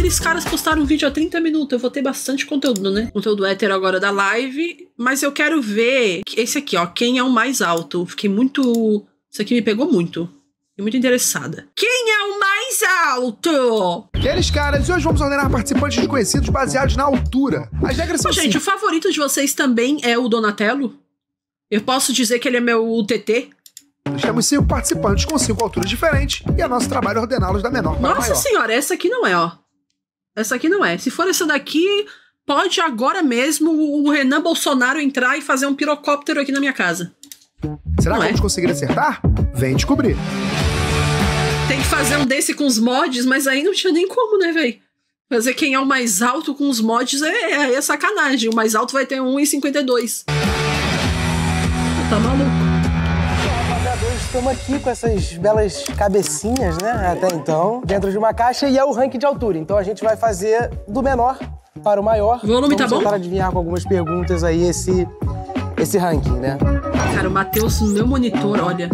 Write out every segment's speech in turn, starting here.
aqueles caras postaram um vídeo há 30 minutos. Eu vou ter bastante conteúdo, né? Conteúdo hétero agora da live. Mas eu quero ver esse aqui, ó. Quem é o mais alto? Fiquei muito... Isso aqui me pegou muito. Fiquei muito interessada. Quem é o mais alto? Aqueles caras. E hoje vamos ordenar participantes desconhecidos baseados na altura. As regras são Gente, o favorito de vocês também é o Donatello? Eu posso dizer que ele é meu UTT? Temos 5 participantes com 5 alturas diferentes e é nosso trabalho ordená-los da menor para a maior. Nossa senhora, essa aqui não é, ó. Essa aqui não é. Se for essa daqui, pode agora mesmo o Renan Bolsonaro entrar e fazer um pirocóptero aqui na minha casa. Será que vamos conseguir acertar? Vem descobrir. Tem que fazer um desse com os mods, mas aí não tinha nem como, né, velho? Fazer quem é o mais alto com os mods é sacanagem. O mais alto vai ter 1,52. Tá maluco. Estamos aqui com essas belas cabecinhas, né, até então, dentro de uma caixa, e é o ranking de altura. Então a gente vai fazer do menor para o maior. O volume tá bom? Vamos tentar adivinhar com algumas perguntas aí esse ranking, né? Cara, o Matheus no meu monitor, olha.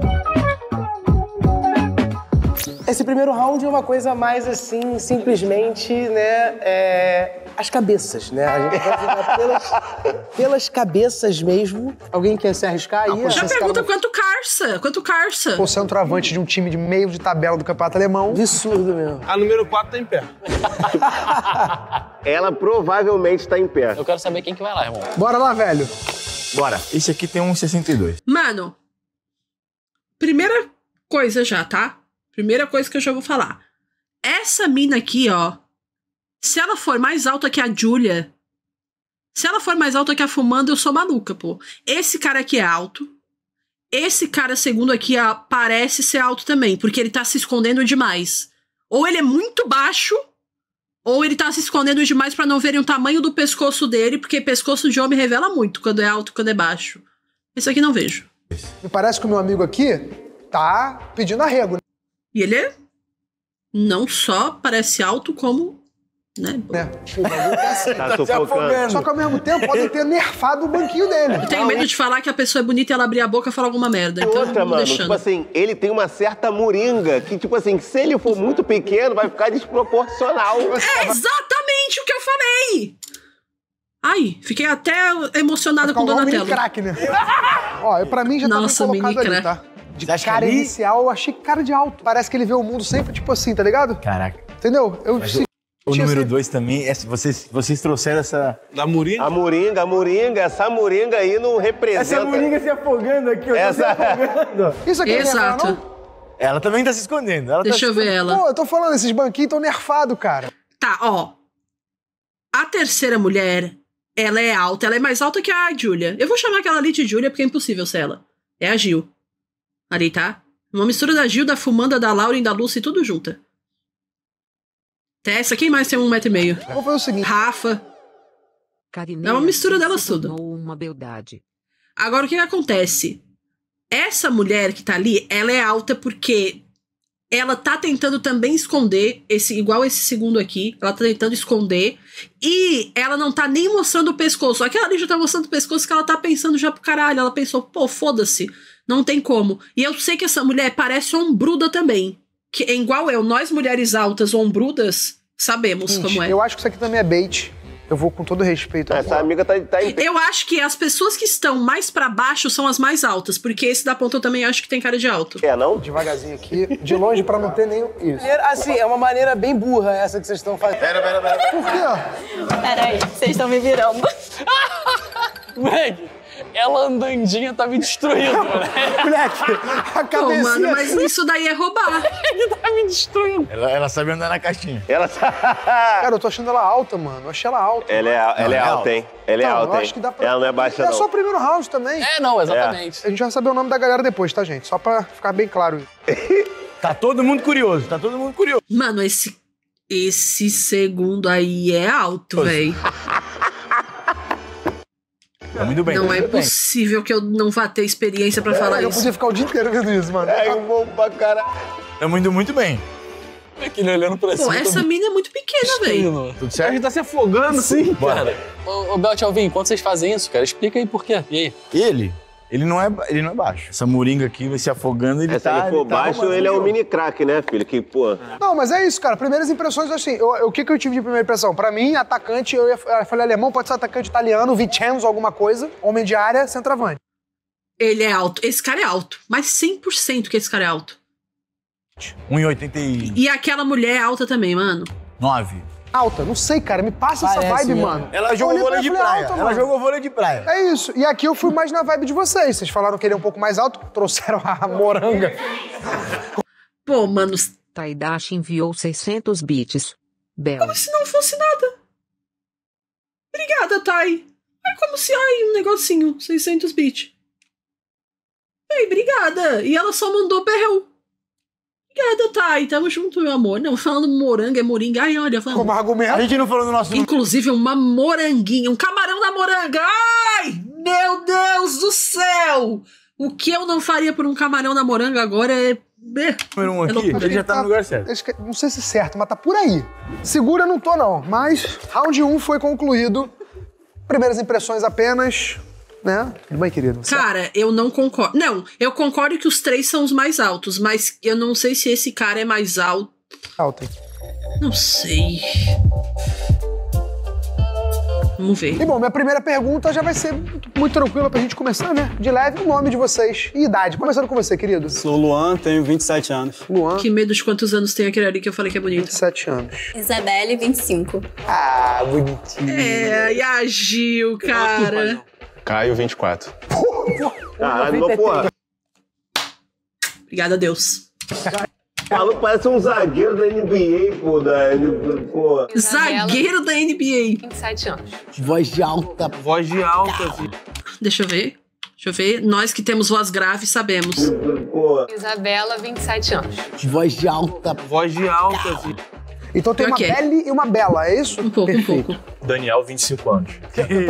Esse primeiro round é uma coisa mais assim, simplesmente, né, as cabeças, né? A gente vai jogar pelas cabeças mesmo. Alguém quer se arriscar aí? Já pergunta quanto Carça? Quanto Carça? O centroavante de um time de meio de tabela do campeonato alemão. Absurdo mesmo. A número 4 tá em pé. Ela provavelmente tá em pé. Eu quero saber quem que vai lá, irmão. Bora lá, velho. Bora. Esse aqui tem 1,62. Mano, primeira coisa já, tá? Primeira coisa que eu já vou falar. Essa mina aqui, ó, se ela for mais alta que a Julia, se ela for mais alta que a Fumanda, eu sou maluca, pô. Esse cara aqui é alto. Esse cara segundo aqui parece ser alto também, porque ele tá se escondendo demais. Ou ele é muito baixo, ou ele tá se escondendo demais pra não verem o tamanho do pescoço dele, porque pescoço de homem revela muito quando é alto e quando é baixo. Esse aqui não vejo. Me parece que o meu amigo aqui tá pedindo arrego, né? E ele não só parece alto, como... né? Tá sufocando. Só que ao mesmo tempo podem ter nerfado o banquinho dele. Eu tenho medo de falar que a pessoa é bonita e ela abrir a boca e falar alguma merda. Então, Outra, mano, deixando. tipo assim, ele tem uma certa moringa que, tipo assim, se ele for muito pequeno, vai ficar desproporcional. É exatamente o que eu falei! Ai, fiquei até emocionada com o Donatello. Mini craque, né? Ó, pra mim já Nossa, tá bem colocado mini ali, tá? De cara inicial, eu achei cara de alto. Parece que ele vê o mundo sempre, tipo assim, tá ligado? Caraca. Entendeu? O número 2 também, vocês trouxeram essa... Da moringa? A moringa, essa moringa aí não representa... Essa moringa se afogando aqui, ó. Se afogando. Isso aqui Exato. Não é não? Ela também tá se escondendo. Deixa eu ver ela. Pô, eu tô falando, esses banquinhos tão nerfados, cara. Tá, ó. A terceira mulher, ela é alta. Ela é mais alta que a Julia. Eu vou chamar aquela ali de Julia porque é impossível ser ela. É a Gil. Ali, tá? Uma mistura da Gil, da Fumanda, da Lauren, da Lucy, tudo junta. Tessa, quem mais tem 1,5 m? Vou fazer o seguinte. Rafa. É uma mistura delas tudo. Uma beldade. Agora, o que acontece? Essa mulher que tá ali, ela é alta porque ela tá tentando também esconder, igual esse segundo aqui, ela tá tentando esconder, e ela não tá nem mostrando o pescoço. Aquela ali já tá mostrando o pescoço que ela tá pensando já pro caralho. Ela pensou, pô, foda-se, não tem como. E eu sei que essa mulher parece ombruda também. Que é igual eu, nós mulheres altas ombrudas, sabemos como é. Eu acho que isso aqui também é bait. Eu vou com todo respeito. Essa amiga tá em pé. Eu acho que as pessoas que estão mais pra baixo são as mais altas, porque esse da ponta eu também acho que tem cara de alto. É, não? Devagarzinho aqui, de longe pra não ter nenhum... Isso. Assim, é uma maneira bem burra essa que vocês estão fazendo. Pera. Por quê? Peraí, vocês estão me virando. Moleque, ela andandinha tá me destruindo, moleque. Moleque, a Pô, cabecinha... mano, mas isso daí é roubar. Ele tá me destruindo. Ela sabe andar na caixinha. Cara, eu tô achando ela alta, mano. Eu achei ela alta. Ela é alta, hein? Ela é Não, alta, eu hein? acho que dá pra... Ela não é baixa, É não. só o primeiro round também. É, não, exatamente. A gente vai saber o nome da galera depois, tá, gente? Só pra ficar bem claro. Tá todo mundo curioso, Mano, esse segundo aí é alto, véi. Tá muito bem. Não é possível que eu não vá ter experiência pra falar Eu isso. podia ficar o dia inteiro vendo isso, mano. É bom pra caralho. Tá muito bem. Ele olhando pra Pô, essa mina é muito pequena, véi. Tudo certo? A gente tá se afogando, sim, Bora. cara. Ô, Belt Alvin, quando vocês fazem isso, cara, explica aí por quê. E aí? Ele Ele não é baixo. Essa moringa aqui vai se afogando, ele Se ele for baixo, ele é o mini craque, né, filho? Que, pô... Não, mas é isso, cara. Primeiras impressões, assim, o que eu tive de primeira impressão? Pra mim, atacante, eu falei alemão, pode ser atacante italiano, Vincenzo, alguma coisa, homem de área, centroavante. Ele é alto. Esse cara é alto. Mas 100% que esse cara é alto. 1,89. E aquela mulher é alta também, mano. Alta, não sei, cara, me passa essa vibe, mano. Ela jogou Olhei pra vôlei de ela e falei, praia. alta, Ela mano. jogou vôlei de praia. É isso. E aqui eu fui mais na vibe de vocês. Vocês falaram que ele é um pouco mais alto, trouxeram a moranga. Pô, mano, Taidashi enviou 600 bits. Bel. como se não fosse nada. Obrigada, Thay. É como se, um negocinho, 600 bits. Ei, obrigada. E ela só mandou perreu. Obrigada, Thay. Tamo junto, meu amor. Não, falando moranga, é moringa. Ai, olha, falando. Como argumento. A gente não falou do nosso... Inclusive, uma moranguinha, um camarão da moranga. Ai, meu Deus do céu. O que eu não faria por um camarão da moranga agora é... Número 1 aqui, loucura. ele já tá no lugar certo. Não sei se certo, mas tá por aí. Segura não tô, não. Mas round 1 foi concluído. Primeiras impressões apenas, né? Tudo bem, querido? Cara, eu não concordo. Não, eu concordo que os 3 são os mais altos, mas eu não sei se esse cara é mais alto. Alto. Não sei. Vamos ver. E bom, minha primeira pergunta já vai ser muito tranquila pra gente começar, né? De leve, o nome de vocês e idade. Começando com você, querido. Sou Luan, tenho 27 anos. Luan, Que medo de quantos anos tem aquele ali que eu falei que é bonito. 27 anos. Isabelle, 25. Ah, bonitinho. É, e a Gil, cara. Caio, 24. Caralho, mas, porra, Obrigada a Deus. o maluco parece um zagueiro da NBA, pô, pô. Zagueiro da NBA. 27 anos. Voz de alta. Voz de alta, filho. Deixa eu ver. Nós que temos voz grave sabemos. Pô. Isabela, 27 anos. Voz de alta. Voz de alta, filho. Então tem uma Ok. Belle e uma Bela, é isso? Um pouco, Perfeito. um pouco. Daniel, 25 anos. Eu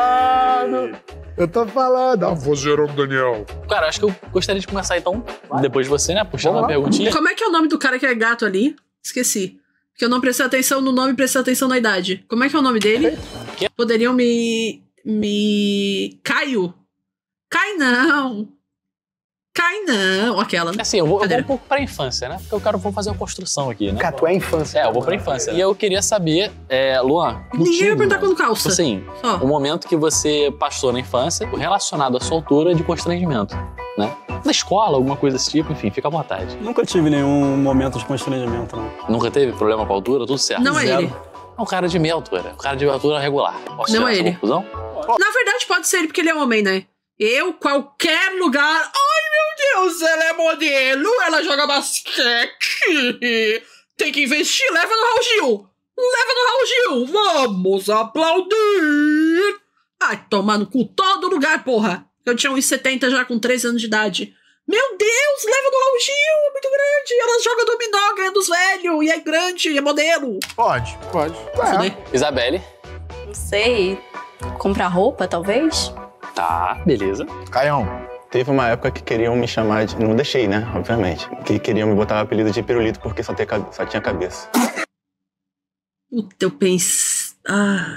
tô falando. A vozeirão do Daniel. Cara, acho que eu gostaria de começar então, depois de você, né? Puxando uma perguntinha. Como é que é o nome do cara que é gato ali? Esqueci. Porque eu não prestei atenção no nome e prestei atenção na idade. Como é que é o nome dele? Poderiam me... Caio? Cai não. Aquela, né? Assim, eu vou Cadê? um pouco pra infância, né? Porque eu vou fazer uma construção aqui, né? Cara, tu é infância. É, eu vou pra infância. E eu queria saber, Luan, Ninguém vai perguntar quando calça. assim, Só. o momento que você passou na infância relacionado à sua altura de constrangimento, né? Na escola, alguma coisa desse tipo, enfim, fica à vontade. Nunca tive nenhum momento de constrangimento, não. Nunca teve problema com a altura, tudo certo? Não é Zero. ele. É um cara de meia altura, um cara de altura regular. Posso Não tirar é essa ele. conclusão? Na verdade, pode ser ele, porque ele é homem, né? Eu, qualquer lugar... Ai, meu Deus, ela é modelo, ela joga basquete. Tem que investir, leva no Raul Gil. Vamos aplaudir. Ai, tomar no cu todo lugar, porra. Eu tinha 1,70 já com 13 anos de idade. Meu Deus, leva no Raul Gil, é muito grande. Ela joga dominó, ganha dos velhos, e é grande, é modelo. Pode. Fuder. Isabelle. Não sei. Comprar roupa, talvez? Tá, beleza. Caião. Teve uma época que queriam me chamar de... Não deixei, né? Obviamente. Que queriam me botar o apelido de pirulito porque só tinha cabeça. Puta, eu pensei... Ai...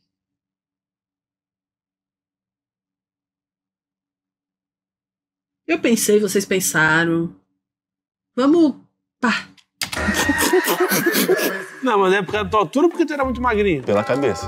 Eu pensei, vocês pensaram. Vamos... Pá. Não, mas é por causa da tua altura ou porque tu era muito magrinho? Pela cabeça.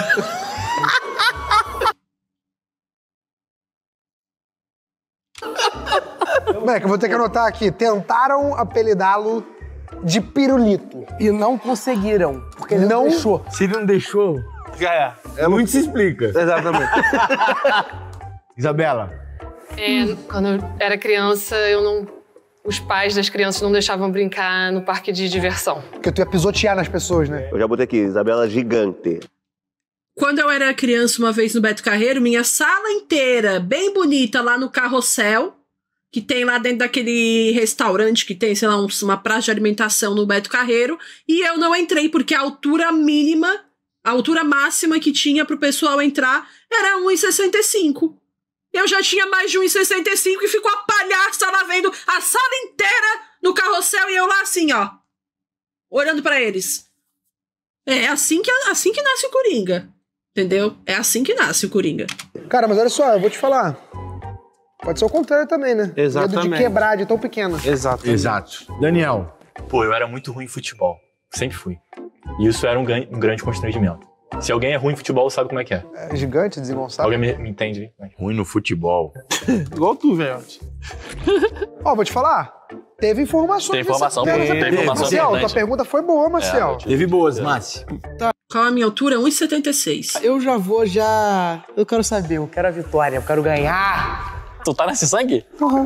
Moleque, eu vou ter que anotar aqui. Tentaram apelidá-lo de pirulito. E não conseguiram, porque ele não deixou. Se ele não deixou, muito se explica. Exatamente. Isabela. Quando eu era criança, os pais das crianças não deixavam brincar no parque de diversão. Porque tu ia pisotear nas pessoas, né? Eu já botei aqui, Isabela Gigante. Quando eu era criança, uma vez no Beto Carreiro, minha sala inteira, bem bonita, lá no Carrossel, que tem lá dentro daquele restaurante que tem, sei lá, uma praça de alimentação no Beto Carreiro, e eu não entrei, porque a altura mínima, a altura máxima que tinha pro pessoal entrar era 1,65. Eu já tinha mais de 1,65 e ficou a palhaça lá vendo a sala inteira no Carrossel e eu lá assim, ó, olhando pra eles. É assim que nasce o Coringa. Entendeu? É assim que nasce o Coringa. Cara, mas olha só, eu vou te falar. Pode ser o contrário também, né? Exatamente. Medo de quebrar de tão pequena. Exato. Daniel. Pô, eu era muito ruim em futebol. Sempre fui. E isso era um grande constrangimento. Se alguém é ruim em futebol, sabe como é que é. É gigante, desengonçado. Alguém me entende? Ruim no futebol. Igual tu, velho. Ó, vou te falar. Teve informações. Tem informação, nessa pergunta. tem informação Marcial, tua importante. pergunta foi boa, Marcial. Teve boas, Márcio. Qual a minha altura? 1,76. Eu já vou, já... Eu quero saber, eu quero a vitória, eu quero ganhar. Tu tá nesse sangue?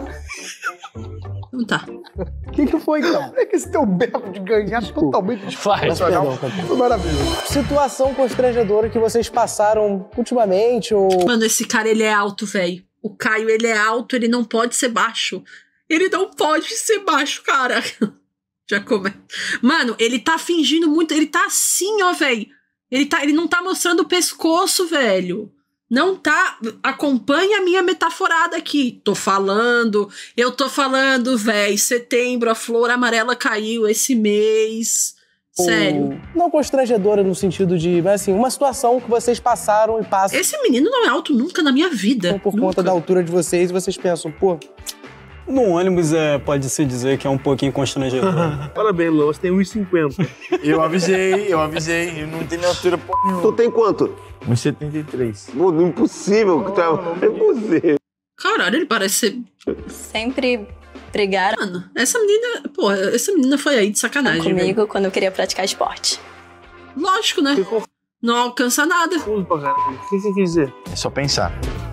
Não tá. O que foi, cara? É que esse teu berro de ganhar totalmente Vai. desproporcional. Foi maravilhoso. Situação constrangedora que vocês passaram ultimamente ou... Mano, esse cara, ele é alto, velho. O Caio, ele é alto, ele não pode ser baixo. Ele não pode ser baixo, cara. Já começa. Mano, ele tá fingindo muito. Ele tá assim, ó, velho. Ele não tá mostrando o pescoço, velho. Não tá. Acompanha a minha metaforada aqui. Eu tô falando, velho. Setembro, a flor amarela caiu esse mês. Sério. Não constrangedora no sentido de, mas assim, uma situação que vocês passaram e passam. Esse menino não é alto nunca na minha vida. Por conta da altura de vocês, e vocês pensam, pô. No ônibus pode-se dizer que é um pouquinho constrangedor. Parabéns, Lô, você tem 1,50. Eu avisei. Eu não tenho minha altura porra nenhuma. Tu tem quanto? 1,73. Pô, impossível. É impossível. Caralho, ele parece ser... Sempre brigaram. Mano, essa menina foi aí de sacanagem. Comigo velho. quando eu queria praticar esporte. Lógico, né? Não alcança nada. O que você quis dizer? É só pensar.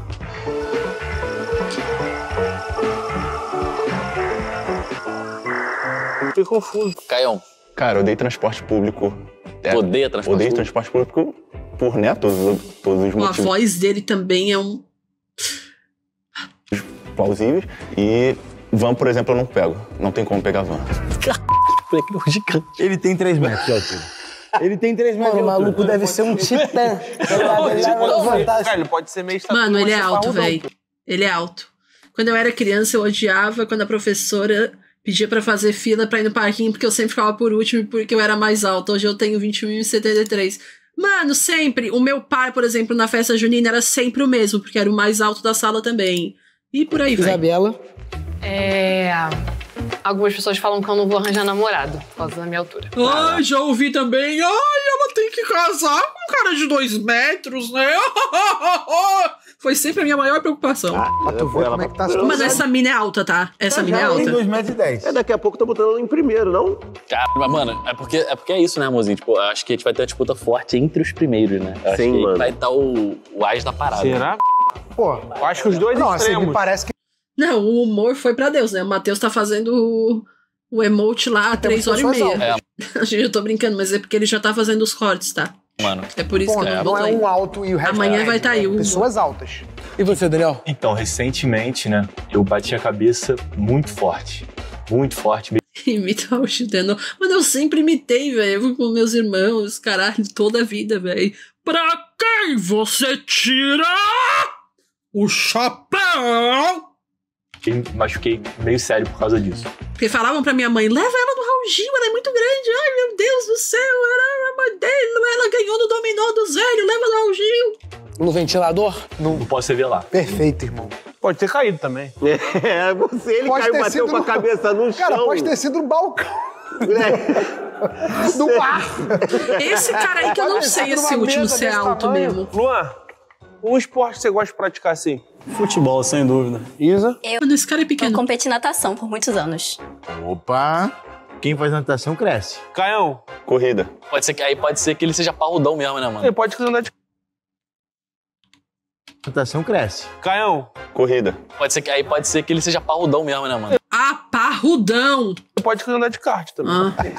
Fiquei confuso. Caião. Cara, eu odeio transporte público. Odeia transporte Odeio público? transporte público por, né, todos os A motivos voz dele também é um... plausíveis. E van, por exemplo, eu não pego. Não tem como pegar van. Ele tem 3 metros de altura. Ele tem 3 metros Mano, de o altura. maluco deve ser um titã. Cara, ele pode ser meio... Mano, ele é alto, parrudão. velho. Ele é alto. Quando eu era criança, eu odiava quando a professora pedia pra fazer fila pra ir no parquinho, porque eu sempre ficava por último, porque eu era mais alta. Hoje eu tenho 21,73. Mano, sempre. O meu pai, por exemplo, na festa junina era sempre o mesmo, porque era o mais alto da sala também. E por aí vai. Isabela. Algumas pessoas falam que eu não vou arranjar namorado por causa da minha altura. Ai, já ouvi também. Ai, ela tem que casar com um cara de 2 metros, né? Foi sempre a minha maior preocupação. Pra tu ver como é que tá a situação. Mas essa mina é alta, tá? Essa mina é alta. Tem 2,10 metros. É, daqui a pouco tá botando ela em primeiro, não? Cara, mas, mano, é porque é isso, né, amorzinho? Tipo, eu acho que a gente vai ter uma disputa forte entre os primeiros, né? Eu acho Sim, que aí mano. vai estar o as da parada. Será? Pô, Eu acho que os dois não, assim, extremos. me parece que Não, o humor foi pra Deus, né? O Matheus tá fazendo o emote lá há 3 horas e pessoas meia. altas. Gente, eu tô brincando, mas é porque ele já tá fazendo os cortes, tá? Mano. É por isso pô, que eu não é botei. um alto e o resto Amanhã vai tá aí o... pessoas altas. E você, Daniel? Então, recentemente, né, eu bati a cabeça muito forte. Muito forte. Imitar o Chuteno. Mano, eu sempre imitei, velho, com meus irmãos, caralho, toda a vida, velho. Pra quem você tira o chapéu? Machuquei meio sério por causa disso. Porque falavam pra minha mãe, leva ela no Raul Gil, ela é muito grande. Ai, meu Deus do céu, era a modelo, ela ganhou no dominó do Zélio, leva no Raul Gil. No ventilador? Não posso revelar. Perfeito, irmão. Pode ter caído também. É, você, ele Pode caiu, ter bateu sido com a no- cabeça no chão. Cara, pode ter sido no balcão. Do bar. Esse cara aí que eu não Pode sei ser esse numa último mesa se é desse alto tamanho. mesmo. Luan, um esporte que você gosta de praticar assim? Futebol, sem dúvida. Isa? Mano, esse cara é pequeno. Eu competi natação por muitos anos. Opa! Quem faz natação cresce. Caião? Corrida. Pode ser que ele seja parrudão mesmo, né, mano? Ele pode andar de... Natação cresce. Caião? Corrida. Pode ser que ele seja parrudão mesmo, né, mano? Ah, parrudão. Ele pode andar de kart também.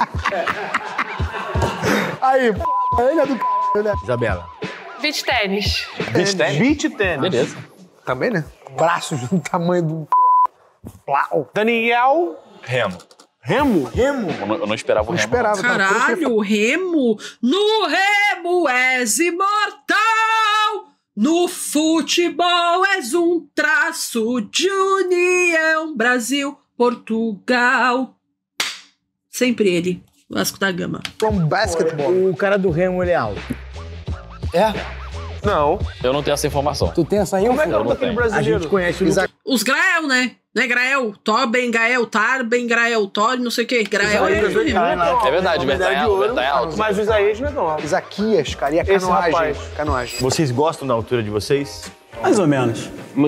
Aí, pô, ele é do c***, né? Isabela. Beach tênis. Beach tênis? Beach tênis. Beleza. Também, né? Braços do tamanho do... Plau. Daniel? Remo. Remo? Eu não esperava o Não Remo. esperava. cara. Caralho, o Remo. No Remo és imortal. No futebol és um traço de união. Brasil, Portugal. Sempre ele. Vasco da Gama. From basketball. O cara do Remo, ele é alto. É? Não. Eu não tenho essa informação. Tu tem essa info? Como é que é o nome daquele brasileiro? A gente conhece o Os Grael, né? Não é Grael? Torben, Gael, Tarben, Grael, Thor, não sei o quê. Grael é ele mesmo. É verdade, Bertan é alto. Mas o Isaías não é tão alto. Isaquias, cara, e a Esse canoagem. rapaz. Canoagem. Vocês gostam da altura de vocês? Mais ou menos.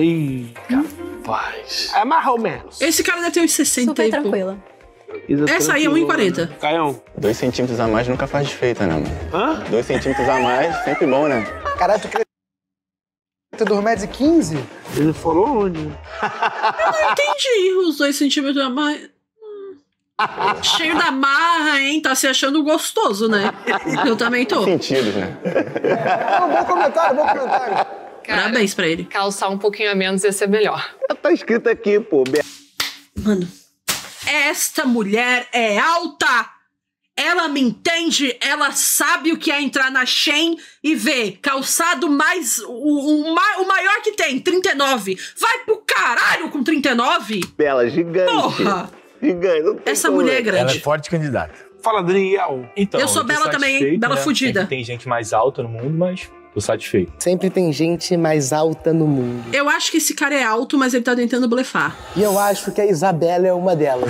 Rapaz. É mais ou menos. Esse cara deve ter uns 60 Super e pouco. tranquila. Essa aí é 1,40. Caião. 2 centímetros a mais nunca faz desfeita, né, mano? Hã? 2 centímetros a mais, sempre bom, né? Caralho, tu queria ter 2,15 m? Ele falou onde? Eu não entendi os 2 centímetros a mais. Cheio da marra, hein? Tá se achando gostoso, né? Eu também tô. Sentidos, né? Bom comentário, bom comentário. Parabéns pra ele. Calçar um pouquinho a menos ia ser melhor. Tá escrito aqui, pô. Mano, esta mulher é alta! Ela me entende, ela sabe o que é entrar na Shein e ver calçado mais. O maior que tem, 39. Vai pro caralho com 39? Bela, gigante. Porra! Gigante. Não tem Essa como, mulher é né? grande. Ela é forte candidata. Fala, Adriel. Então, Eu sou tô bela também, hein? satisfeito, Bela né? fudida. Sempre tem gente mais alta no mundo, mas tô satisfeito. Sempre tem gente mais alta no mundo. Eu acho que esse cara é alto, mas ele tá tentando blefar. E eu acho que a Isabela é uma delas.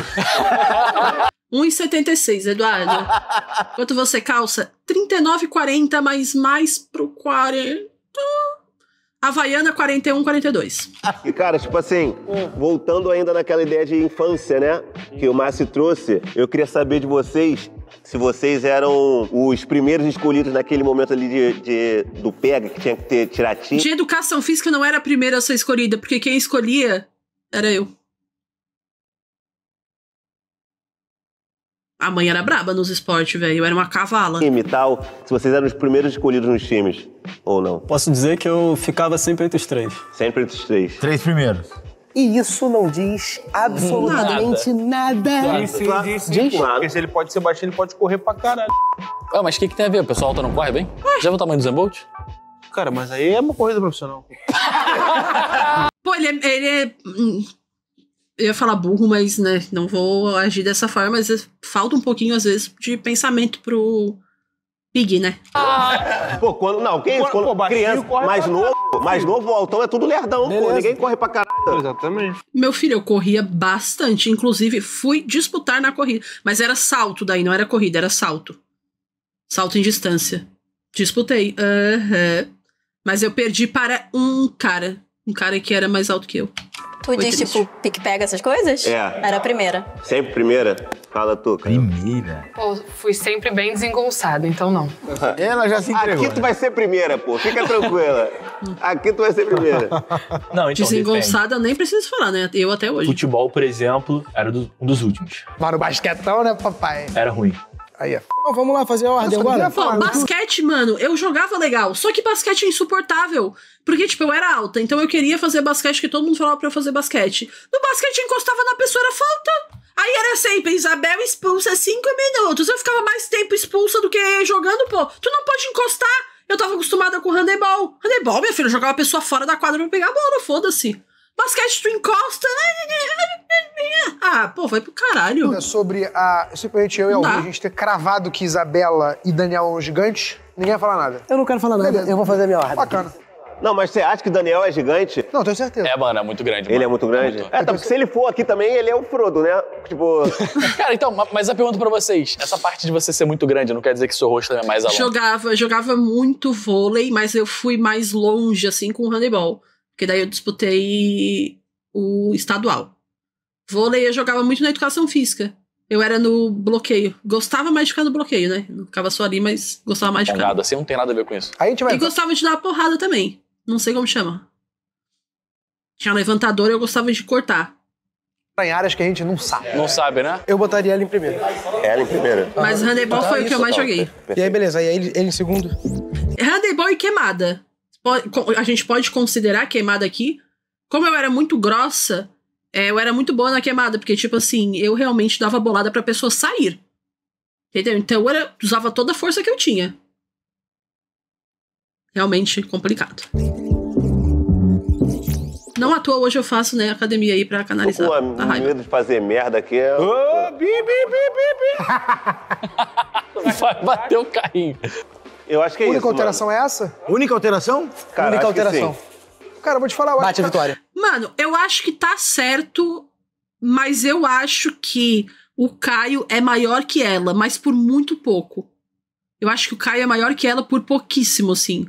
1,76, Eduardo. Quanto você calça? 39,40, mas mais pro 40. Havaiana 41, 42. E, cara, tipo assim, voltando ainda naquela ideia de infância, né? Que o Márcio trouxe, eu queria saber de vocês se vocês eram os primeiros escolhidos naquele momento ali do PEGA, que tinha que ter tiratinho. De educação física não era a primeira a ser escolhida, porque quem escolhia era eu. A mãe era braba nos esportes, velho. Eu era uma cavala. Time e tal, se vocês eram os primeiros escolhidos nos times, ou não? Posso dizer que eu ficava sempre entre os 3. Sempre entre os 3. 3 primeiros. E isso não diz absolutamente nada. Diz? Porque se ele pode ser baixinho, ele pode correr pra caralho. Ah, mas o que tem a ver? O pessoal alto não corre bem? Já viu o tamanho do Zen Bolt? Cara, mas aí é uma corrida profissional. Pô, ele é eu ia falar burro, mas, né, não vou agir dessa forma, mas falta um pouquinho, às vezes, de pensamento pro Pig, né? Pô, quando... Não, que isso? Quando criança mais novo, o altão é tudo lerdão, pô. Ninguém corre pra caralho. Exatamente. Meu filho, eu corria bastante, inclusive fui disputar na corrida, mas era salto daí, não era corrida, era salto. Salto em distância. Disputei. Mas eu perdi para um cara que era mais alto que eu. Tu diz, tipo, pique-pega, essas coisas? É. Era a primeira. Sempre primeira? Fala tu, cara. Primeira? Pô, fui sempre bem desengonçada, então não. Ela já se entregou. Aqui tu vai ser primeira, pô. Fica tranquila. Aqui tu vai ser primeira. Não, então, desengonçada, eu nem preciso falar, né? Eu até hoje. Futebol, por exemplo, era um dos últimos. Mas no basquetão, né, papai? Era ruim. Aí é. Bom, vamos lá fazer a ordem agora? Pô, basquete, mano, eu jogava legal. Só que basquete é insuportável. Porque, tipo, eu era alta, então eu queria fazer basquete, que todo mundo falava pra eu fazer basquete. No basquete, encostava na pessoa, era falta. Aí era sempre, Isabel expulsa 5 minutos. Eu ficava mais tempo expulsa do que jogando, pô. Tu não pode encostar. Eu tava acostumada com handebol. Handebol, minha filha, eu jogava a pessoa fora da quadra pra pegar a bola, foda-se. Basquete, tu encosta, né? Ah, pô, vai pro caralho. É sobre simplesmente eu e Alvin, a gente ter cravado que Isabela e Daniel são gigantes, ninguém vai falar nada. Eu não quero falar nada, Beleza. eu vou fazer a minha ordem. Bacana. Não, mas você acha que o Daniel é gigante? Não, tenho certeza. É, mano, é muito grande. Ele é muito grande? Tá, porque se ele for aqui também, ele é o Frodo, né? Tipo... Cara, então, mas a pergunta pra vocês. Essa parte de você ser muito grande não quer dizer que seu rosto é mais alto? Jogava muito vôlei, mas eu fui mais longe, assim, com o handebol. Porque daí eu disputei o estadual. Vôlei eu jogava muito na educação física. Eu era no bloqueio. Gostava mais de ficar no bloqueio, né? Não ficava só ali, mas gostava mais de ficar. Nada, assim não tem nada a ver com isso. Aí a gente vai... E gostava de dar uma porrada também. Não sei como chama. Tinha levantador e eu gostava de cortar. Em áreas que a gente não sabe. Não sabe, né? Eu botaria ela em primeiro. Ela em primeiro. Mas handebol foi o que eu mais joguei. E aí, beleza. Aí ele em segundo. Handebol e queimada. A gente pode considerar queimada aqui. Como eu era muito grossa, eu era muito boa na queimada. Porque, tipo assim, eu realmente dava bolada pra pessoa sair. Entendeu? Então eu usava toda a força que eu tinha. Realmente complicado. Não à toa, hoje eu faço, né, academia aí pra canalizar Tô a com raiva. medo de fazer merda aqui. Vai bater o carrinho. Eu acho que é Única isso, alteração é essa? Única alteração? Cara, Única acho que alteração. sim. Cara, eu vou te falar, eu acho Bate a que vitória. Mano, eu acho que tá certo, mas eu acho que o Caio é maior que ela, mas por muito pouco. Eu acho que o Caio é maior que ela por pouquíssimo, assim.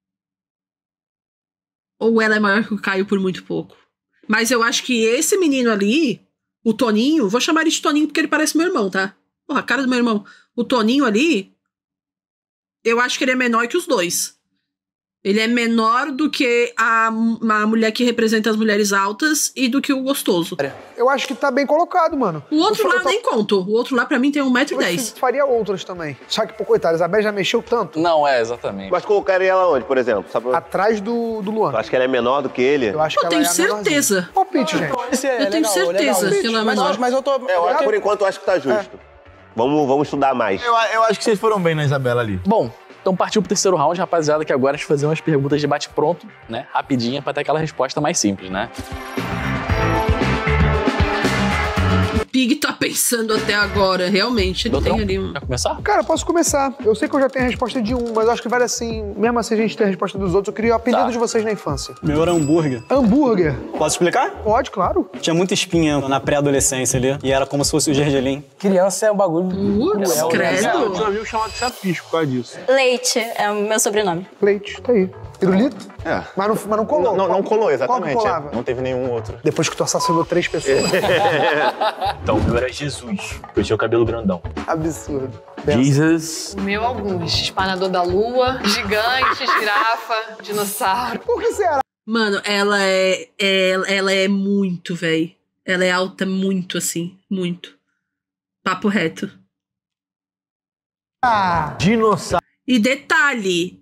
Ou ela é maior que o Caio por muito pouco. Mas eu acho que esse menino ali, o Toninho, vou chamar ele de Toninho porque ele parece meu irmão, tá? Porra, a cara do meu irmão. O Toninho ali, eu acho que ele é menor que os dois. Ele é menor do que a mulher que representa as mulheres altas e do que o gostoso. Eu acho que tá bem colocado, mano. O outro lá eu nem conto. O outro lá pra mim tem 1,10 m. Faria outras também. Só que, pô, coitado, a Isabel já mexeu tanto. Não, exatamente. Mas colocaria ela onde, por exemplo? Atrás do Luan. Eu acho que ela é menor do que ele. Eu acho que Eu ela tenho certeza. Palpite, gente. Eu tenho certeza que ela é menor. Mas eu tô... Eu acho que por enquanto eu acho que tá justo. Vamos estudar mais. Eu acho que vocês foram bem na Isabela ali. Bom, então partiu pro terceiro round, rapaziada, que agora a gente vai fazer umas perguntas de bate-pronto, né? Rapidinha, pra ter aquela resposta mais simples, né? Pig tá pensando até agora, realmente. Ele tem ali um... Quer começar? Cara, eu posso começar. Eu sei que eu já tenho a resposta de um, mas eu acho que vale assim, mesmo assim a gente ter a resposta dos outros, eu queria o apelido de vocês na infância. Meu era hambúrguer. Hambúrguer. Posso explicar? Pode, claro. Tinha muita espinha na pré-adolescência ali, e era como se fosse o gergelim. Criança é um bagulho cruel. credo. Eu já vi um chamado chapisco por causa disso. Leite é o meu sobrenome. Leite, tá aí. Pirulito? É. Mas não colou. Não colou, Qual exatamente. que colava? Não teve nenhum outro. Depois que tu assassinou 3 pessoas. Então, o meu era Jesus, porque eu tinha o cabelo grandão. Absurdo. Jesus. O meu, alguns. Espanador da lua, gigante, girafa, dinossauro. Por que será? Mano, ela é muito, véi. Ela é alta muito, assim. Muito. Papo reto. Dinossauro. E detalhe,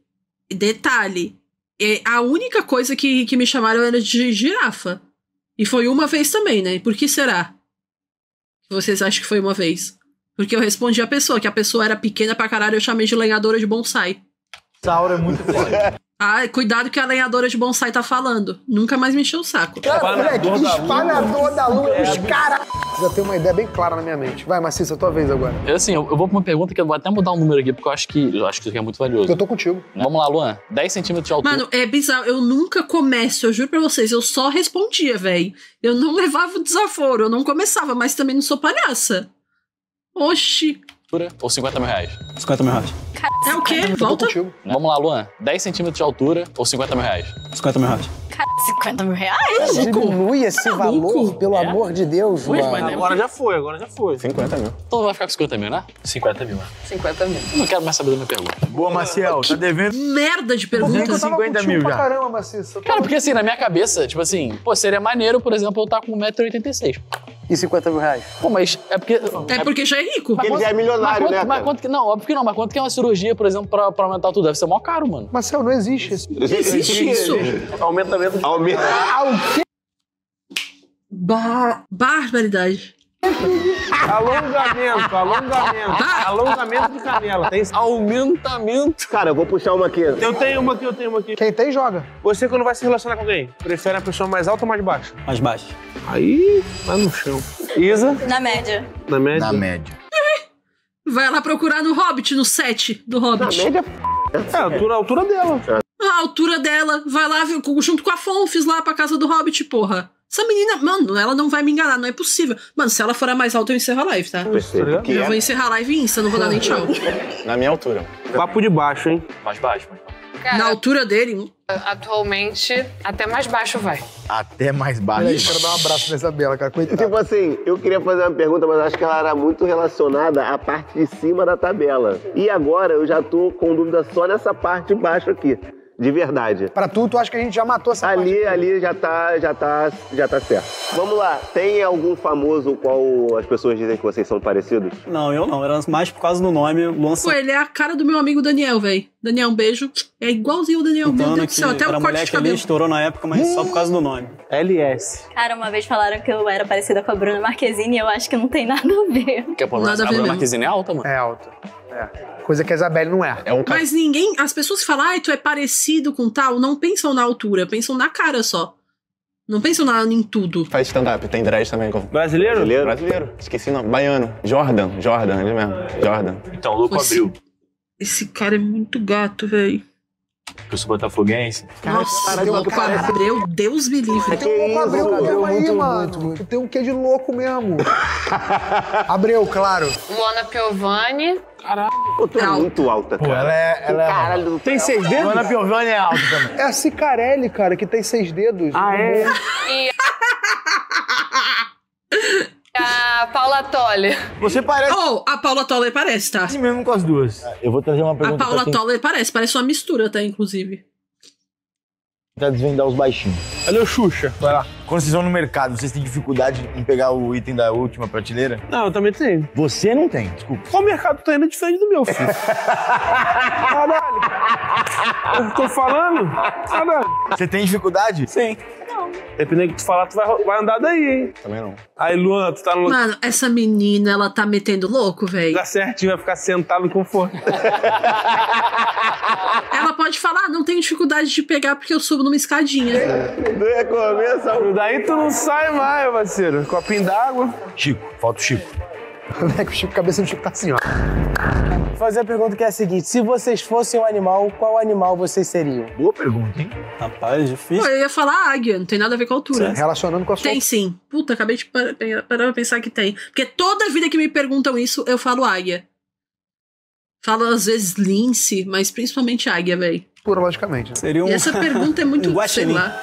a única coisa que me chamaram era de girafa. E foi uma vez também, né? Por que será? Vocês acham que foi uma vez? Porque eu respondi a pessoa, que a pessoa era pequena pra caralho, eu chamei de lenhadora de bonsai. Dinossauro é muito forte. Ah, cuidado que a lenhadora de bonsai tá falando. Nunca mais me encheu o saco. Cara, moleque, espanador da lua, os caras. Já tem uma ideia bem clara na minha mente. Vai, Maciça, tua vez agora. Assim, eu vou pra uma pergunta que eu vou até mudar um número aqui, porque eu acho que isso aqui é muito valioso. Eu tô contigo. Vamos lá, Luan. 10 centímetros de altura. Mano, é bizarro. Eu nunca começo, eu juro pra vocês. Eu só respondia, velho. Eu não levava o desaforo, eu não começava, mas também não sou palhaça. Oxi. Ou 50 mil reais? 50 mil reais. É o quê? Volta. Vamos lá, Luan. 10 centímetros de altura ou 50 mil reais? 50 mil reais. 50 mil reais? Diminui esse valor, pelo amor de Deus, mano. Mas agora já foi. 50 mil. Então vai ficar com 50 mil, né? 50 mil. 50 mil. Eu não quero mais saber da minha pergunta. Boa, Maciel. Tá devendo Merda de pergunta. 250 mil já. Caramba, Maciça. Cara, porque assim, na minha cabeça, tipo assim, pô, seria maneiro, por exemplo, eu estar com 1,86 m. E 50 mil reais? Pô, mas é porque... É porque já é rico. Porque ele já é milionário, né, Mas cara? quanto que... Não, óbvio que não. Mas quanto que é uma cirurgia, por exemplo, pra aumentar tudo? Deve ser mó caro, mano. Marcel, não existe isso. Existe isso. Aumentamento. Barbaridade. Alongamento de canela. Tem Aumentamento. Cara, eu vou puxar uma aqui. Eu tenho uma aqui. Quem tem, joga. Você, quando vai se relacionar com alguém, prefere a pessoa mais alta ou mais baixa? Mais baixo. Aí, vai no chão. Isa? Na média. Na média? Na média. Vai lá procurar no Hobbit, no set do Hobbit. Na média, a altura dela. A altura dela. Vai lá junto com a Fonfis lá pra casa do Hobbit, porra. Essa menina, mano, ela não vai me enganar, não é possível. Mano, se ela for a mais alta, eu encerro a live, tá? Eu vou encerrar a live Insta, não vou dar nem tchau. Na minha altura. Papo de baixo, hein? Mais baixo. Cara, Na altura dele, atualmente, até mais baixo vai. Até mais Peraí, baixo. quero dar um abraço pra Isabela, cara. Coitada. tipo assim, eu queria fazer uma pergunta, mas acho que ela era muito relacionada à parte de cima da tabela. E agora eu já tô com dúvida só nessa parte de baixo aqui. De verdade. Pra tu acho que a gente já matou essa parte. Ali já tá certo. Vamos lá, tem algum famoso qual as pessoas dizem que vocês são parecidos? Não, eu não. Era mais por causa do nome. Luan pô, ele é a cara do meu amigo Daniel, velho. Daniel, um beijo. É igualzinho o Daniel, meu Deus do céu. Até o corte de moleque ali cabelo. estourou na época, mas só por causa do nome. LS. Cara, uma vez falaram que eu era parecida com a Bruna Marquezine e eu acho que não tem nada a ver. Porque a Bruna Marquezine é alta, mano. É alta. É. Coisa que a Isabelle não é. Mas ninguém... As pessoas que falam, tu é parecido com tal, não pensam na altura, pensam na cara só. Não pensam em tudo. Faz stand-up, tem dread também. Brasileiro? Brasileiro. Esqueci o nome. Baiano. Jordan, ele mesmo. Jordan. Então, Louco Abril. Esse cara é muito gato, velho. Eu sou botafoguense. Nossa, louco Abreu, Deus me livre. Tem um Abreu aí, mano. Tu tem um quê de louco mesmo. Abreu, claro. Luana Piovani. Caralho. Pô, tu é muito alta, cara. Pô, ela é... Caralho, tem 6 dedos? Luana Piovani é alta também. É a Cicarelli, cara, que tem 6 dedos. Ah, é? E a Paula Toller. Você parece... Oh, a Paula Toller parece, tá? Assim mesmo com as duas. Eu vou trazer uma A pergunta Paula pra Toller parece uma mistura até, inclusive. tentar desvendar os baixinhos. Olha o Xuxa, vai lá. Quando vocês vão no mercado, vocês têm dificuldade em pegar o item da última prateleira? Não, eu também tenho. Você não tem, desculpa. Qual mercado tá indo diferente do meu, filho? Caralho. Eu tô falando? Caralho. Você tem dificuldade? Sim. Dependendo do que tu falar, tu vai andar daí, hein? Também não. Aí, Luan, tu tá no... Mano, essa menina, ela tá metendo louco, velho. Dá certinho, vai ficar sentado com conforto. Ela pode falar, não tenho dificuldade de pegar porque eu subo numa escadinha. Daí tu não sai mais, parceiro. Copinho d'água. Chico, falta o Chico. É que o Chico, cabeça do Chico tá assim, ó. Vou fazer a pergunta que é a seguinte: se vocês fossem um animal, qual animal vocês seriam? Boa pergunta, hein? Rapaz, difícil. Pô, eu ia falar águia, não tem nada a ver com a altura. Relacionando com a sua... Tem sim. Puta, acabei de parar pra pensar que tem. Porque toda vida que me perguntam isso, eu falo águia. Falo às vezes lince, mas principalmente águia, velho. Pura, logicamente. Seria E essa pergunta é muito, sei guaxinim. lá.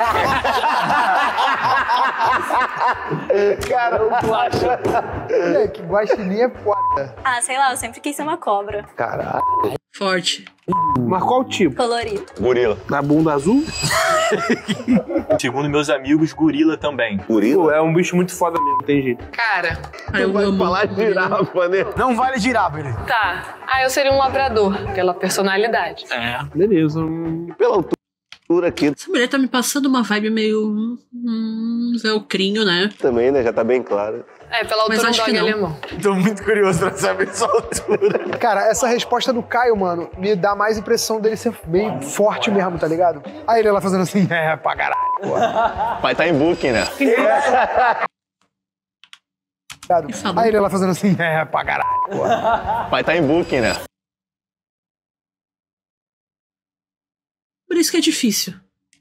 Cara, o é que guaxinim é foda. Ah, sei lá, eu sempre quis ser uma cobra. Caralho. Forte. Mas qual tipo? Colorido. Gorila. Na bunda azul? Segundo meus amigos, gorila também. Gorila? Pô, é um bicho muito foda mesmo, tem jeito. Cara, Eu amo. Falar girafa, né? Não vale girafa, ele. tá. Ah, eu seria um labrador, pela personalidade. É, beleza. Pela altura aqui Essa mulher tá me passando uma vibe meio... velcrinho, né? também, né? Já tá bem claro. É, pela Mas altura um acho que dog não. alemão. Tô muito curioso pra saber sua altura. Cara, essa resposta do Caio, mano, me dá mais impressão dele ser bem forte mesmo, tá ligado? Aí ele lá fazendo assim, pra caralho. Pai tá em booking, né? Aí ele lá fazendo assim, pra caralho. Pai tá em booking, né? Por isso que é difícil.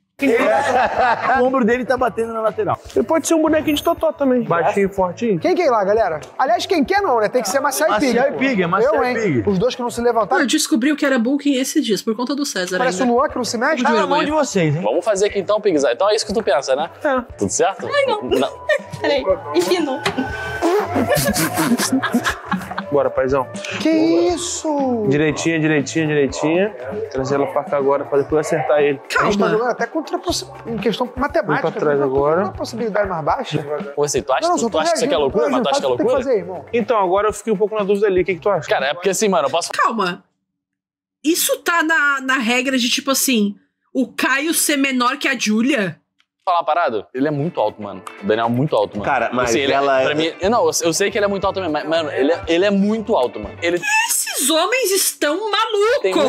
O ombro dele tá batendo na lateral. Ele pode ser um bonequinho de totó também. Baixinho, fortinho. Quem quer ir lá, galera? Aliás, quem quer não, né? Tem que ser Marcial e Pig. Marcial e Pig, Marcial Eu, e hein? Pig. Os dois que não se levantaram. Eu descobri o que era bulking esses dias, por conta do César Parece o ainda. Luan que não se mexe. Tá na mão de vocês, hein? Vamos fazer aqui então, Pigzai. Então é isso que tu pensa, né? É. Tudo certo? Ai, não. Peraí, empinou. Bora, paizão. Que isso? Direitinha, direitinha, direitinha. Trazer ela pra cá agora pra depois acertar ele. A gente tá Calma. jogando até contra em questão matemática. Vem pra trás né? agora. Uma possibilidade mais baixa. Você, tu acha, só tu acha que isso aqui é loucura? Mas tu acha que é Tem que loucura? fazer, irmão. Então, agora eu fiquei um pouco na dúvida ali. O que tu acha? Cara, é porque assim, mano, eu posso Calma. Isso tá na regra de, tipo assim, o Caio ser menor que a Júlia? falar uma parada? Ele é muito alto, mano. O Daniel é muito alto, mano. Cara, mas assim, ele ela pra mim, eu sei que ele é muito alto mesmo, mas, mano, ele é muito alto, mano. Ele Esses homens estão malucos! tem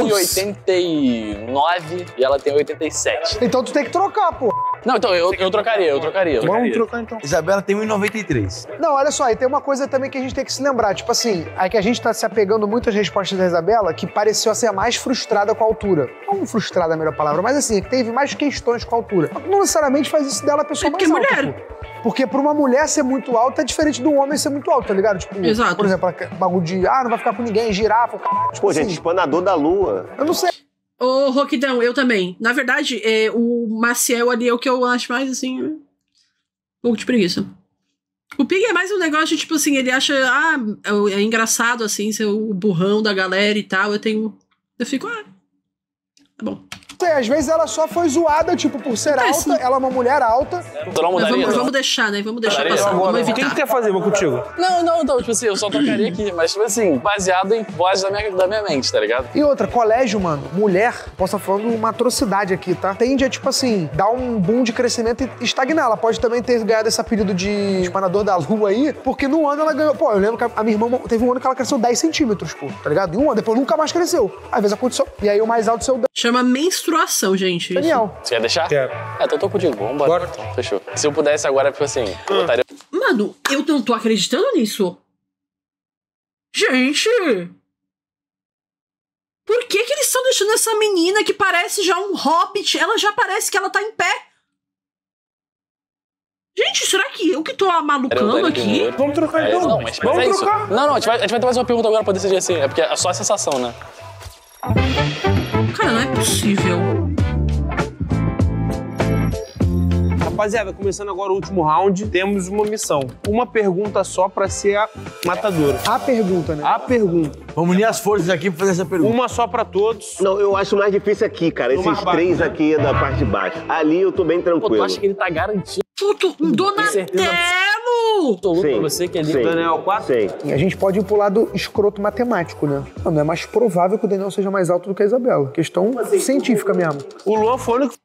1,89 e ela tem 1,87. Então tu tem que trocar, pô. Não, então eu trocaria. Vamos trocar então. Isabela tem 1,93. Não, olha só, e tem uma coisa também que a gente tem que se lembrar. Tipo assim, é que a gente tá se apegando muito às respostas da Isabela, que pareceu ser a mais frustrada com a altura. Não frustrada é a melhor palavra, mas assim, que teve mais questões com a altura. Não necessariamente faz isso dela a pessoa mais alta. mulher. Pô. Porque pra uma mulher ser muito alta é diferente do homem ser muito alto, tá ligado? Tipo, Exato. por exemplo, bagulho de, não vai ficar com ninguém, girafa, caralho. Tipo Pô, assim, gente, espanador da lua. eu não sei. Ô, Roquidão, eu também. Na verdade, o Maciel ali é o que eu acho mais, assim, um pouco de preguiça. O Pig é mais um negócio de, tipo assim, ele acha, é engraçado, assim, ser o burrão da galera e tal. Eu fico, tá bom. Às vezes ela só foi zoada, tipo, por ser alta, ela é uma mulher alta. Vamos deixar, né? Vamos deixar passar, vamos Agora, o evitar. que tu quer fazer? Vou contigo. Não, então, tipo assim, eu só trocaria aqui, mas, tipo assim, baseado em vozes da minha mente, tá ligado? E outra, colégio, mano, mulher, posso estar falando uma atrocidade aqui, tá? Tende a, tipo assim, dar um boom de crescimento e estagnar. Ela pode também ter ganhado esse apelido de espanador da lua aí, porque no ano ela ganhou. Pô, eu lembro que a minha irmã teve um ano que ela cresceu 10 centímetros, pô, tá ligado? E um ano, depois nunca mais cresceu. Às vezes aconteceu. E aí o mais alto seu. Chama menstruação, gente. Daniel. Você quer deixar? Quero. Então eu tô contigo, vamos embora. Então, fechou. Se eu pudesse agora, tipo assim, eu botaria... Mano, eu não tô acreditando nisso. Gente! Por que eles estão deixando essa menina que parece já um hobbit? Ela já parece que ela tá em pé. Gente, será que eu que tô malucando aqui? Vamos trocar então. Não, mas Vamos é isso. trocar. Não, a gente vai ter mais uma pergunta agora pra decidir assim. É porque é só a sensação, né? Cara, não é possível. Rapaziada, começando agora o último round, temos uma missão. Uma pergunta só pra ser a matadora. A pergunta, né? A pergunta. Vamos unir as forças aqui pra fazer essa pergunta. Uma só pra todos. Não, eu acho mais difícil aqui, cara. No mais Esses baixo, três né? aqui da parte de baixo. Ali eu tô bem Pô, tranquilo. tu acha que ele tá garantido? Puto, Donatello! Absoluto Sim, pra você que ele... sim. Daniel 4? Sim. E a gente pode ir pro lado escroto matemático, né? Não é mais provável que o Daniel seja mais alto do que a Isabela. Questão científica mesmo. O Luan foi o único que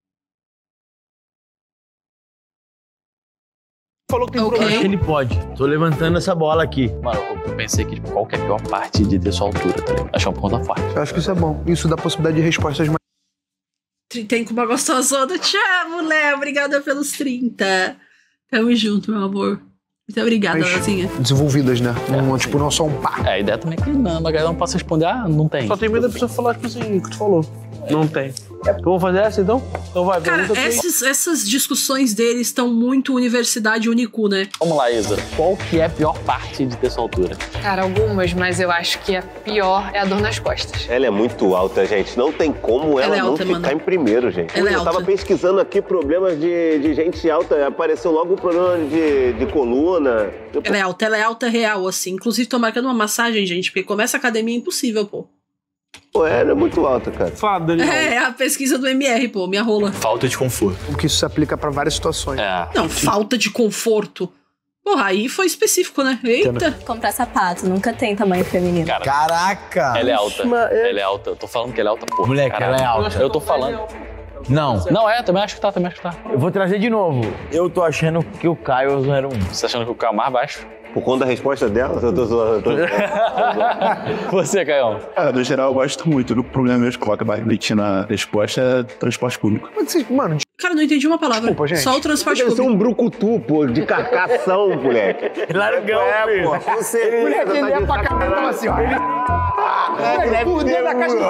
falou que tem Ok. problema. Ele pode. Tô levantando essa bola aqui. Mano, eu pensei que, tipo, qual que é a pior parte de ter sua altura, tá ligado? Acho que é uma ponta forte. Eu acho que isso é bom. Isso dá possibilidade de respostas mais... Tem com uma gostosona. Te amo, Léo. Obrigada pelos 30. Tamo junto, meu amor. Muito obrigada, Léozinha. desenvolvidas, né? Não, tipo, não só um pá. É, a ideia também é que não, a galera não possa responder, não tem. Só tem medo da pessoa falar, tipo assim, o que tu falou. Não tem. Então vamos fazer essa, então? Então vai, Cara, pergunta três. essas discussões deles estão muito Universidade Unicu, né? Vamos lá, Isa. Qual que é a pior parte de ter sua altura? Cara, algumas, mas eu acho que a pior é a dor nas costas. Ela é muito alta, gente. Não tem como ela é não alta, ficar mano. em primeiro, gente. Ela é eu tava alta. pesquisando aqui problemas de gente alta. Apareceu logo o problema de coluna. Ela é alta real, assim. Inclusive, tô marcando uma massagem, gente, porque começa a academia é impossível, pô. Pô, ela é muito alta, cara. Fala, Daniel. É a pesquisa do MR, pô, minha rola. Falta de conforto. Porque isso se aplica pra várias situações. É. Não, falta de conforto. Porra, aí foi específico, né? Eita. Comprar sapato, nunca tem tamanho feminino. Cara, Caraca! ela é alta. Ela é alta. Eu tô falando que ela é alta, porra. Moleque, Caralho. ela é alta. Eu tô falando. Não. Não, também acho que tá, Eu vou trazer de novo. Eu tô achando que o Caio é o 01. Você tá achando que o Caio é mais baixo? Por conta da resposta dela? Eu tô zoando. Você, Caião? Cara, no geral eu gosto muito. O problema mesmo que coloca leite na resposta é transporte público. Como é que vocês... Mano, Cara, não entendi uma palavra. Desculpa, gente. Só o transporte Deve ser público. um brucutu, pô, de carcação, moleque. Largão, É, pô, com certeza. moleque, ele tá é de pra sacanagem. caramba, assim, ó. Por dentro da caixa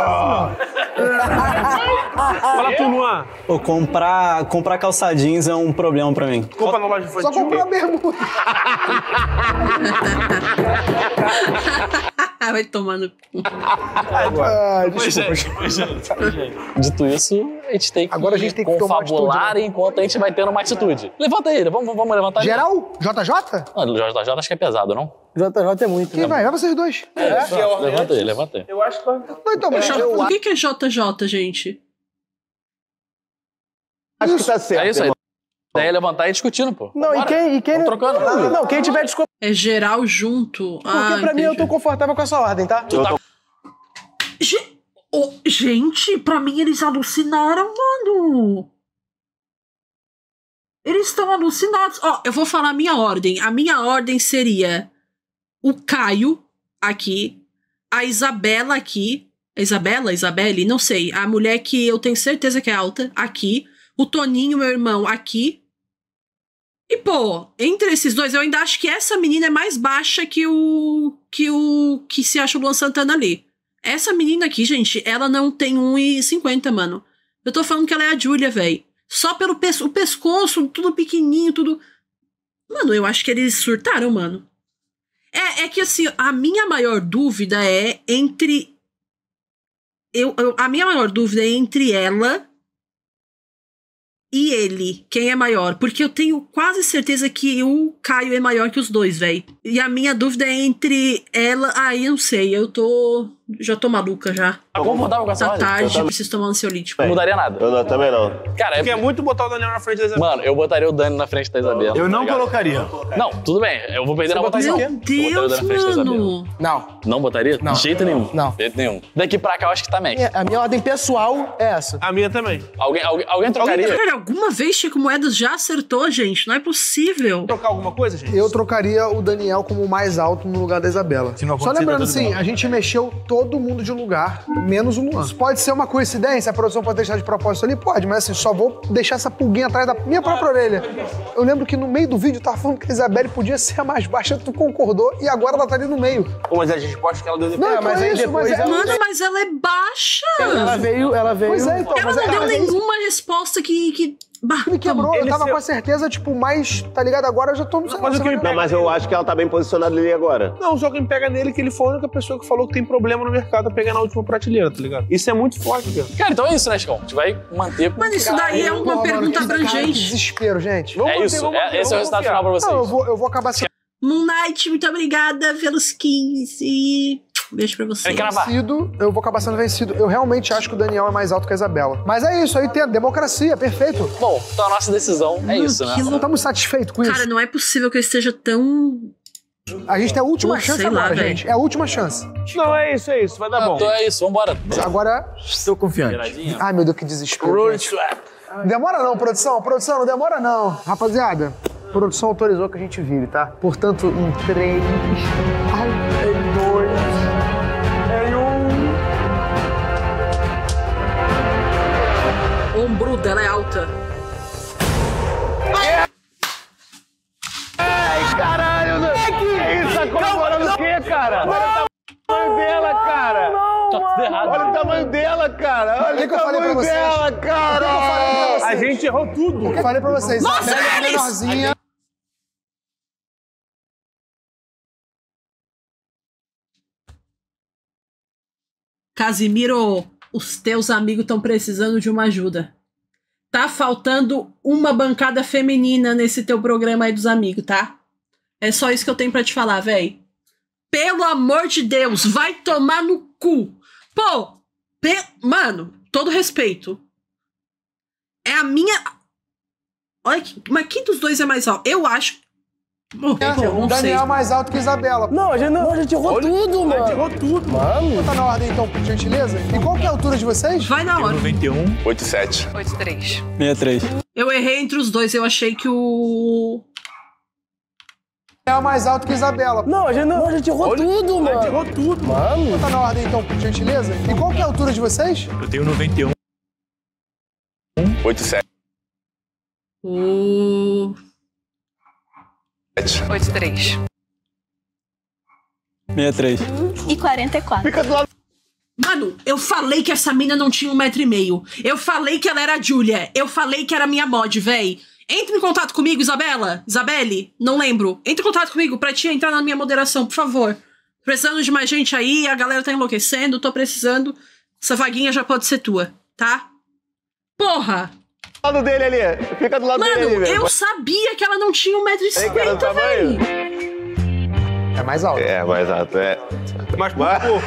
Fala tu, Luan. Pô, comprar calça jeans é um problema pra mim. Compra na loja infantil. Só comprar bermuda. Vai tomar no cu. Desculpa. Dito isso, a gente tem que Agora a gente tem que tomar uma confabular atitude, né? enquanto a gente vai tendo uma atitude. Levanta aí, vamos levantar aí. Geral? JJ? Não, JJ acho que é pesado, não? JJ é muito. Quem vai? Vai vocês dois. Levanta aí. Eu acho que vai. Não, então, mas O que é JJ, gente? Acho que tá certo. É isso aí. irmão. Daí é levantar e discutindo, pô. Não, e quem Vamos trocando. Não, quem tiver desculpa. É geral junto. Porque pra mim eu tô confortável com essa ordem, tá? Gente, pra mim eles alucinaram, mano. Eles estão alucinados. Ó, eu vou falar a minha ordem. A minha ordem seria o Caio aqui, a Isabela aqui. Isabelle, não sei. A mulher que eu tenho certeza que é alta, aqui. O Toninho, meu irmão, aqui. E, pô, entre esses dois, eu ainda acho que essa menina é mais baixa que que se acha o Luan Santana ali. Essa menina aqui, gente, ela não tem 1,50, mano. Eu tô falando que ela é a Júlia, velho. Só pelo o pescoço, tudo pequenininho, tudo... Mano, eu acho que eles surtaram, mano. É que, assim, a minha maior dúvida é entre... a minha maior dúvida é entre ela e ele. Quem é maior? Porque eu tenho quase certeza que o Caio é maior que os dois, velho. E a minha dúvida é entre ela... eu não sei. Já tô maluca, já. Confortável com essa Tá ordem? tarde, Eu preciso tomar um ansiolítico. Não mudaria nada. Eu também não. Cara, Porque é muito botar o Daniel na frente da Isabela. Mano, eu botaria o Dani na frente da Isabela. Eu não tá ligado? colocaria. Não, tudo bem. Eu vou perder na votação. Meu Eu botaria o Deus, Dani na frente da Isabela. mano. Não. Não botaria? Não. De jeito nenhum. Não. De jeito nenhum. Daqui pra cá eu acho que tá match. A minha ordem pessoal é essa. A minha também. Alguém trocaria? Cara, alguma vez Chico Moedas já acertou, gente? Não é possível. Trocar alguma coisa, gente? eu trocaria o Daniel como o mais alto no lugar da Isabela. Se não Só acontecer, lembrando tá tudo assim, bem. a gente mexeu todo todo mundo de lugar, menos o Luan. Isso pode ser uma coincidência, a produção pode deixar de propósito ali? Pode, mas assim, só vou deixar essa pulguinha atrás da minha própria orelha. Eu lembro que no meio do vídeo tava falando que a Isabelle podia ser a mais baixa, tu concordou, e agora ela tá ali no meio. Pô, mas a resposta que ela deu depois. Não, mas aí depois... Mano, mas ela é baixa. Ela veio... Pois é, então. Ela não deu nenhuma resposta que... Me quebrou, eu tava com a certeza, tipo, mais, tá ligado? Agora eu já tô no Não, mas eu acho que ela tá bem posicionada ali agora. Não, só quem pega nele é que ele foi a única pessoa que falou que tem problema no mercado a pegar na última prateleira, tá ligado? Isso é muito forte, cara. Cara, então é isso, né, Chicão? A gente vai manter... Mas isso daí é uma pergunta abrangente. Desespero, gente. É isso, esse é o resultado final pra vocês. Não, eu vou acabar... Moon Knight, muito obrigada pelos 15. Beijo pra vocês. Eu vou acabar sendo vencido. Eu realmente acho que o Daniel é mais alto que a Isabela. Mas é isso, aí tem a democracia, perfeito. Bom, então a nossa decisão é isso, né? Estamos satisfeitos com isso. Cara, não é possível que eu esteja tão... A gente tem a última chance agora, gente. É a última chance. Não, é isso, vai dar bom. Então é isso, vambora. Agora... Estou confiante. Ai, meu Deus, que desespero. Demora não, produção. Produção, não demora não. Rapaziada, a produção autorizou que a gente vire, tá? Portanto, em 3... Ai, em 2... O ombro dela é alta. Ai, caralho! Que isso? Tá comemorando o quê, cara? Olha o tamanho dela, cara! Tá tudo errado. Olha o tamanho dela, cara! Olha o tamanho dela, cara! A gente errou tudo. O que eu falei pra vocês? Nossa, Isabela é eles! menorzinha. Casimiro, os teus amigos estão precisando de uma ajuda. Tá faltando uma bancada feminina nesse teu programa aí dos amigos, tá? É só isso que eu tenho pra te falar, véi. Pelo amor de Deus, vai tomar no cu. Pô, mano, todo respeito. É a minha... Olha, mas quem dos dois é mais alto? Eu acho... O Daniel é mais alto que a Isabela. Não, a gente errou tudo, mano. A gente errou tudo. Mano. Tá na ordem, então, por gentileza? E qual que é a altura de vocês? Vai na hora. 91. 87. 83. 63. Eu errei entre os dois, eu achei que o... É mais alto que a Isabela. Não, a gente errou tudo, mano. A gente errou tudo. Mano. Tá na ordem, então, por gentileza? E qual que é a altura de vocês? Eu tenho 91. 87. O... 83. 63. E 44. Fica do lado. Mano, eu falei que essa mina não tinha 1,5 m. Eu falei que ela era a Julia. Eu falei que era minha mod, véi. Entre em contato comigo, Isabela. Isabelle, não lembro. Entre em contato comigo pra tia entrar na minha moderação, por favor. Precisando de mais gente aí, a galera tá enlouquecendo, tô precisando. Essa vaguinha já pode ser tua, tá? Porra! Do lado dele ali. Fica do lado dele ali, Mano, velho. eu sabia que ela não tinha 1,50 m, tamanho. véi. É mais alto. É, mais alto, é. Mas por pouco.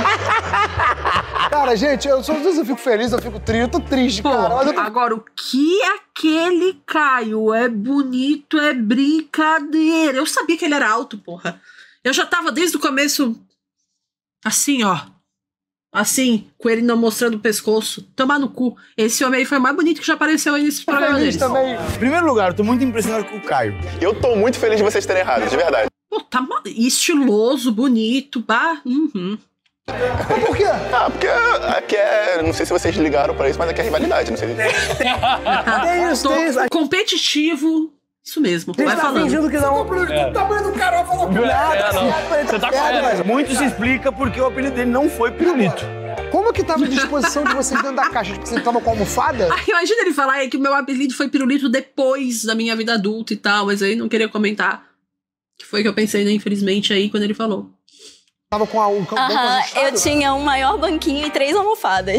Cara, gente, eu fico feliz, eu fico triste, eu tô triste, Pô, cara. Mas eu tô... agora, o que aquele Caio é bonito, é brincadeira. Eu sabia que ele era alto, porra. Eu já tava desde o começo assim, ó. Assim, com ele não mostrando o pescoço. Tomar no cu. Esse homem aí foi o mais bonito que já apareceu aí nesse programa deles. Também. Em primeiro lugar, eu tô muito impressionado com o Caio. Eu tô muito feliz de vocês terem errado, de verdade. Pô, tá estiloso, bonito, pá. Uhum. Por quê? Ah, porque aqui é... Não sei se vocês ligaram pra isso, mas aqui é rivalidade, não sei. Tem isso. Competitivo. Isso mesmo. Vai Tá falando. fingindo que não. O tamanho do cara vai falar Você tá com Muito se explica porque o apelido dele não foi Pirulito. Como que tava a disposição de vocês dentro da caixa? Tipo, você tava com a almofada? Ai, imagina ele falar que o meu apelido foi Pirulito depois da minha vida adulta e tal, mas aí não queria comentar. Que foi que eu pensei, né, infelizmente, aí quando ele falou. Tava com o banco ajustado? Eu tinha um maior banquinho e 3 almofadas.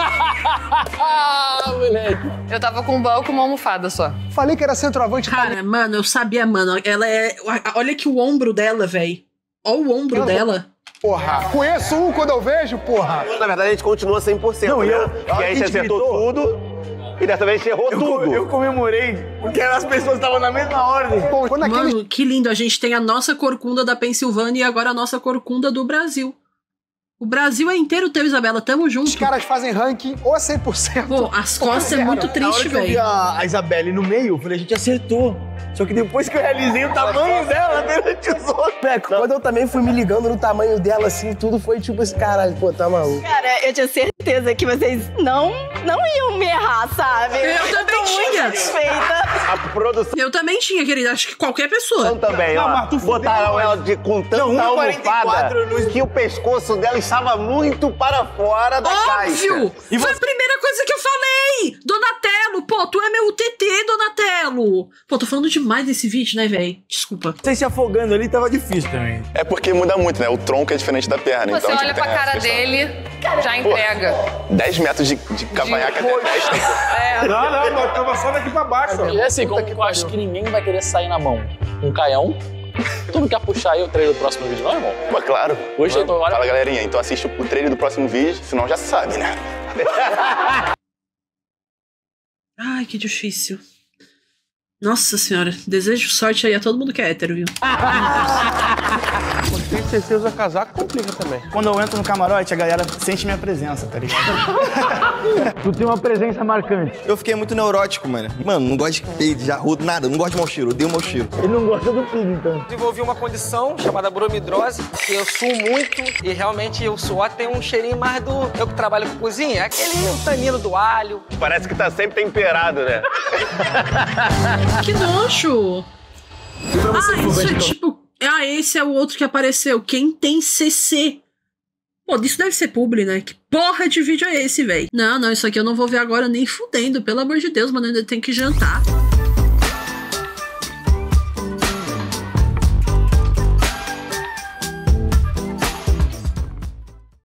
moleque. Eu tava com um banco e uma almofada só. Falei que era centroavante. Cara, mano, eu sabia, mano. Ela é... Olha aqui o ombro dela, velho. Olha o ombro dela. Porra, conheço um quando eu vejo, porra. Na verdade, a gente continua 100%, Não, né? eu- Porque a gente acertou tudo e dessa vez a gente errou tudo. Eu comemorei porque as pessoas estavam na mesma ordem. Pô, quando aquele... Mano, que lindo. A gente tem a nossa corcunda da Pensilvânia e agora a nossa corcunda do Brasil. O Brasil é inteiro teu, Isabela. Tamo junto. Os caras fazem ranking ou 100%. Pô, as costas é muito Na triste, hora que eu vi velho. a Isabelle no meio, eu falei, a gente acertou. Só que depois que eu realizei o tamanho dela perante os outros. Quando eu também fui me ligando no tamanho dela, assim, tudo foi tipo assim, caralho, pô, tá maluco. Cara, eu tinha certeza que vocês não iam me errar, sabe? Eu também tinha. A produção Eu também tinha, querida. Acho que qualquer pessoa. também, ó. Botaram ela com tanta almofada que o pescoço dela estava muito para fora da caixa. Óbvio! Foi a primeira coisa que eu falei! Donatello, pô, tu é meu TT, Donatello! Pô, tô falando demais desse vídeo, né, velho? Desculpa. Vocês se afogando ali tava difícil também. É porque muda muito, né? O tronco é diferente da perna. Você então, olha pra cara dele, já entrega. 10 metros de cavanhaque até testa. Não, mas tava só daqui pra baixo. E assim, como eu acho que ninguém vai querer sair na mão com um caião, tu não quer puxar aí o trailer do próximo vídeo, não, irmão? Pô, claro. Hoje eu tô agora. Fala, galerinha. Então assiste o trailer do próximo vídeo, senão já sabe, né? Ai, que difícil. Nossa senhora, desejo sorte aí a todo mundo que é hétero, viu? Tem que você usa casaco, complica também. Quando eu entro no camarote, a galera sente minha presença, tá ligado? Tu tem uma presença marcante. Eu fiquei muito neurótico, mano. Mano, não gosto de peido, de arrodo, nada. Não gosto de mau cheiro, odeio mau cheiro. Ele não gosta do peido, então. Desenvolvi uma condição chamada bromidrose, que eu suo muito e realmente o suor tem um cheirinho mais do... Eu que trabalho com cozinha, é aquele tanino do alho. Parece que tá sempre temperado, né? Que nojo! Isso é tipo... Ah, esse é o outro que apareceu. Quem tem CC? Pô, isso deve ser publi, né? Que porra de vídeo é esse, velho? Não, isso aqui eu não vou ver agora nem fudendo. Pelo amor de Deus, mano, ainda tem que jantar.